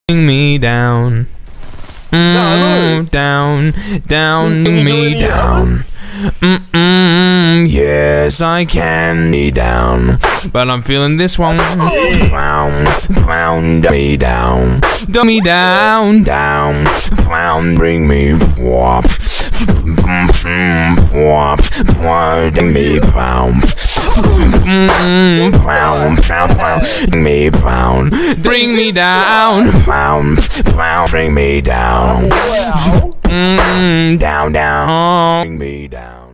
bring me down. Down, bring me down. Yes, I can be down, but I'm feeling this one. Dumb me down, dumb me down, bring me whop, bring me pound, me pound, bring me down, bring me down, down, bring me down.